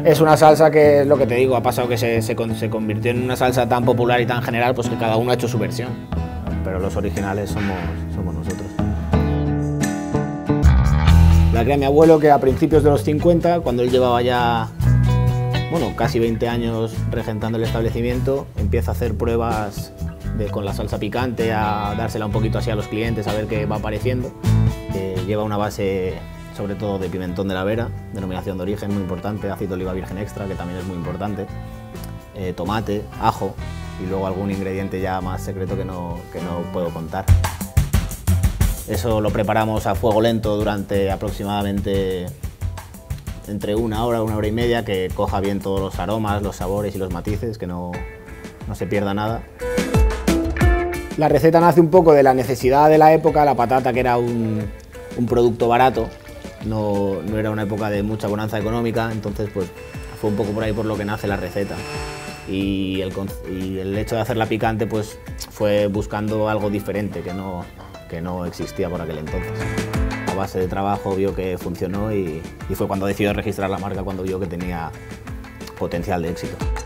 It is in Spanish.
Es una salsa que, es lo que te digo, ha pasado que se convirtió en una salsa tan popular y tan general, pues que cada uno ha hecho su versión, pero los originales somos nosotros. La crea mi abuelo, que a principios de los 50, cuando él llevaba ya casi 20 años regentando el establecimiento, empieza a hacer pruebas con la salsa picante, a dársela un poquito así a los clientes, a ver qué va apareciendo. Lleva una base sobre todo de pimentón de la Vera, denominación de origen muy importante, aceite de oliva virgen extra, que también es muy importante, tomate, ajo y luego algún ingrediente ya más secreto que no puedo contar. Eso lo preparamos a fuego lento durante aproximadamente entre una hora y media, que coja bien todos los aromas, los sabores y los matices, que no se pierda nada. La receta nace un poco de la necesidad de la época, la patata, que era un producto barato, no era una época de mucha bonanza económica, entonces pues fue un poco por ahí por lo que nace la receta. Y el hecho de hacerla picante pues fue buscando algo diferente que no existía por aquel entonces. A base de trabajo vio que funcionó y fue cuando decidió registrar la marca, cuando vio que tenía potencial de éxito.